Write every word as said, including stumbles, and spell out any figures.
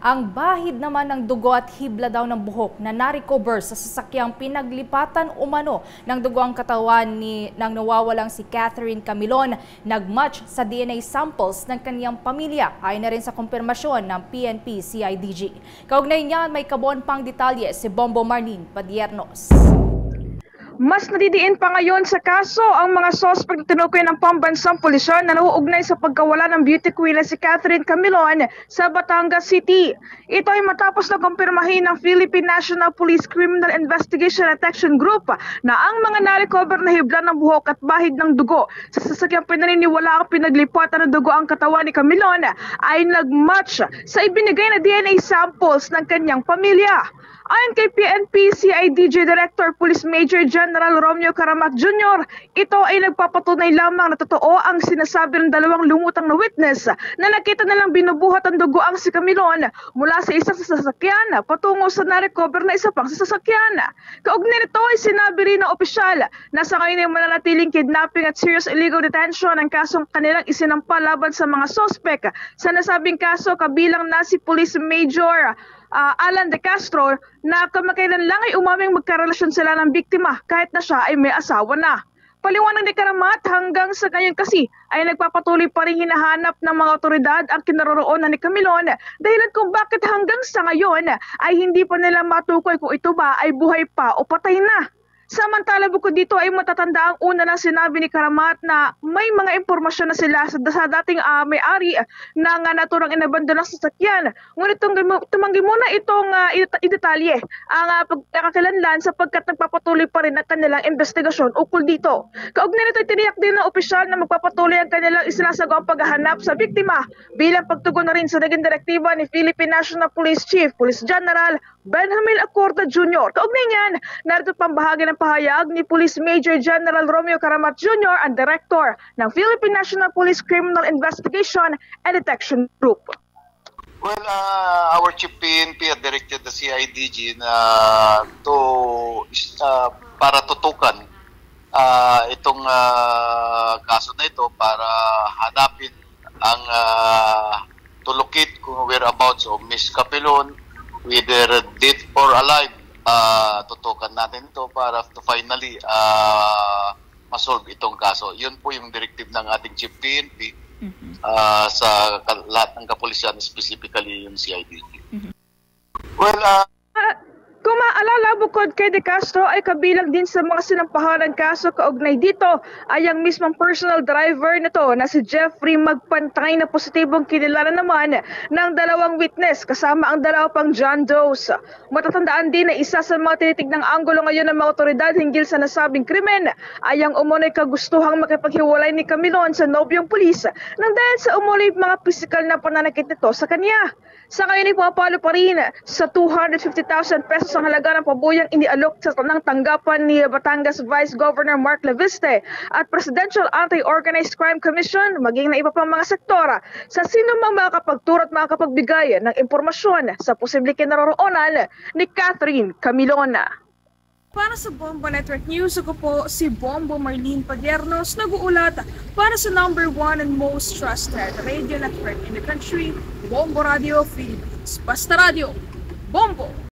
Ang bahid naman ng dugo at hibla daw ng buhok na na-recover sa sasakyang pinaglipatan umano ng dugo ang katawan ni nang nawawalang si Catherine Camilon nagmatch sa D N A samples ng kaniyang pamilya ay na rin sa kumpirmasyon ng P N P C I D G. Kaugnay niyan may kabuuan pang detalye si Bombo Marlene Padiernos. Mas nadidiin pa ngayon sa kaso ang mga sospek na tinukoy ng pambansang pulisyon na nauugnay sa pagkawala ng beauty queen na si Catherine Camilon sa Batangas City. Ito ay matapos na kumpirmahin ng Philippine National Police Criminal Investigation Detection Group na ang mga na-recover na hibla ng buhok at bahid ng dugo sa sasakyang pinaniniwala ang pinaglipatan ng dugo ang katawan ni Camilon ay nagmatch sa ibinigay na D N A samples ng kanyang pamilya. Ayon kay P N P C I D G Director Police Major General Romeo Caramat Junior, ito ay nagpapatunay lamang na totoo ang sinasabi ng dalawang lumutang na witness na nakita nilang binubuhat ang dugo ang si Camilon mula sa isang sasakyan patungo sa na-recover na isa pang sasakyan. Kaugnay nito ay sinabi rin ng opisyal na sa ngayon ay mananatiling kidnapping at serious illegal detention ang kasong kanilang isinampa laban sa mga sospek. Sa nasabing kaso kabilang na si Police Major Uh, Alan De Castro na kamakailan lang ay umaming magkarelasyon sila ng biktima kahit na siya ay may asawa na. Paliwanag ni Caramat hanggang sa ngayon kasi ay nagpapatuloy pa rin hinahanap ng mga otoridad ang kinaroroonan ni Camilon dahilan kung bakit hanggang sa ngayon ay hindi pa nila matukoy kung ito ba ay buhay pa o patay na. Samantala bukod dito ay matatanda ang una ng sinabi ni Caramat na may mga impormasyon na sila sa, sa dating uh, may-ari ng uh, naturang inabandonang sasakyan. Ngunit tumanggi muna itong uh, idetalye ang uh, pagkakakilanlan sapagkat nagpapatuloy pa rin ang kanilang investigasyon ukol dito. Kaugnay nito ay tiniyak din ng opisyal na magpapatuloy ang kanilang isinasagawang paghahanap sa biktima bilang pagtugon na rin sa naging direktiba ni Philippine National Police Chief Police General Benjamin Acorda Junior Kaugnay niyan, narito pang bahagi ng pahayag ni Police Major General Romeo Caramat Junior ang Director ng Philippine National Police Criminal Investigation and Detection Group. Well, uh, our Chief P N P had directed the C I D G na to uh, para tutukan uh, itong uh, kaso na ito para hanapin ang uh, to locate kung whereabouts of Miss Capilon, whether dead or alive. Uh, tutukan natin ito para to finally uh, masolve itong kaso. Yun po yung directive ng ating Chief P N P mm-hmm. uh, sa lahat ng kapulisan, specifically yung C I D G. Mm-hmm. Well, uh, uh, kung maalala, bukod kay De Castro ay kabilang din sa mga sinampahan ng kaso kaugnay dito ay ang mismong personal driver nito na si Jeffrey Magpantay na positibong kinilala naman ng dalawang witness kasama ang dalawa pang John Does. Matatandaan din na isa sa mga tinitignang anggulo ngayon ng mga otoridad hinggil sa nasabing krimen ay ang umunoy kagustuhang makipaghiwalay ni Camilon sa nobyong pulis nang dahil sa umunoy mga pisikal na pananakit nito sa kanya. Sa ngayon ay pumapalo pa rin sa two hundred fifty thousand pesos ang halaga ng pabuyang inialok sa ng tanggapan ni Batangas Vice Governor Mark Leviste at Presidential Anti-Organized Crime Commission maging na iba pang mga sektora sa sino mang makakapagturo at makakapagbigay ng impormasyon sa posibleng kinaroroonan ni Catherine Camilon. Para sa Bombo Network News, ako po si Bombo Marlene Padiernos, nag-uulat para sa number one and most trusted radio network in the country, Bombo Radio Philippines. Basta Radio, Bombo!